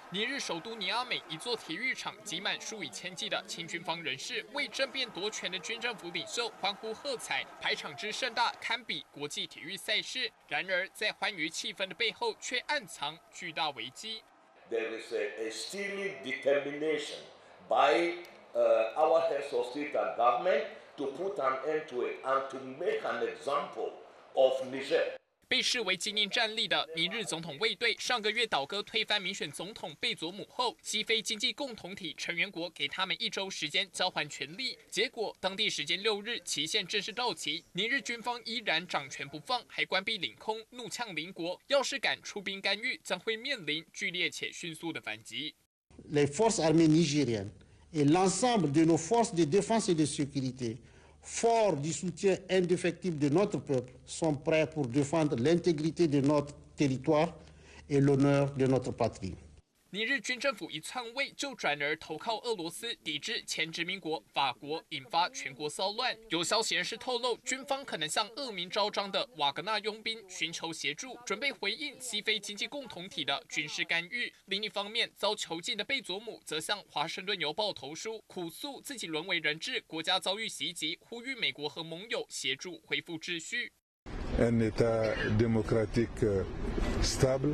尼日首都尼阿美一座体育场挤满数以千计的亲军方人士，为政变夺权的军政府领袖欢呼喝彩，排场之盛大堪比国际体育赛事。然而，在欢愉气氛的背后，却暗藏巨大危机。 There is a steely determination by our heads of state and government to put an end to it and to make an example of Niger. 被视为精英战力的尼日总统卫队上个月倒戈推翻民选总统贝佐姆后，西非经济共同体成员国给他们1周时间交还权力。结果，当地时间6日期限正式到期，尼日军方依然掌权不放，还关闭领空，怒呛邻国，要是敢出兵干预，将会面临剧烈且迅速的反击。 Les forces armées nigériennes et l'ensemble de nos forces de défense et de sécurité, forts du soutien indéfectible de notre peuple, sont prêts pour défendre l'intégrité de notre territoire et l'honneur de notre patrie. 尼日军政府一篡位就转而投靠俄罗斯，抵制前殖民国法国，引发全国骚乱。有消息人士透露，军方可能向恶名昭彰的瓦格纳佣兵寻求协助，准备回应西非经济共同体的军事干预。另一方面，遭囚禁的贝佐姆则向《华盛顿邮报》投书，苦诉自己沦为人质，国家遭遇袭击，呼吁美国和盟友协助恢复秩序。 Un État démocratique stable,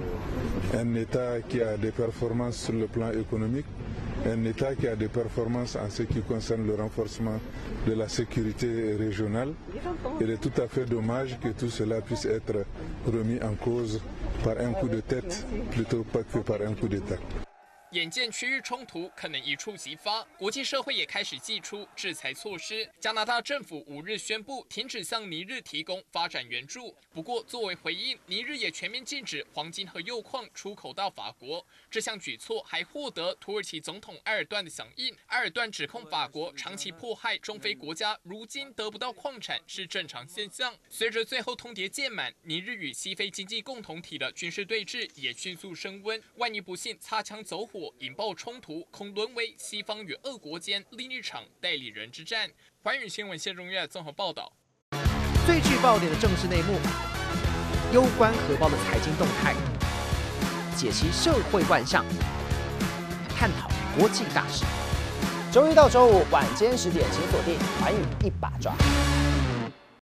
un État qui a des performances sur le plan économique, un État qui a des performances en ce qui concerne le renforcement de la sécurité régionale. Il est tout à fait dommage que tout cela puisse être remis en cause par un coup de tête plutôt pas que par un coup d'État. 眼见区域冲突可能一触即发，国际社会也开始祭出制裁措施。加拿大政府5日宣布停止向尼日提供发展援助，不过作为回应，尼日也全面禁止黄金和铀矿出口到法国。这项举措还获得土耳其总统埃尔段的响应。埃尔段指控法国长期迫害中非国家，如今得不到矿产是正常现象。随着最后通牒届满，尼日与西非经济共同体的军事对峙也迅速升温。万一不幸擦枪走火，引爆冲突，恐沦为西方与俄国间另一场代理人之战。寰宇新闻谢中岳综合报道。 最具爆点的政治内幕，攸关荷包的财经动态，解析社会万象，探讨国际大事。周一到周五晚间10点，请锁定寰宇一把抓。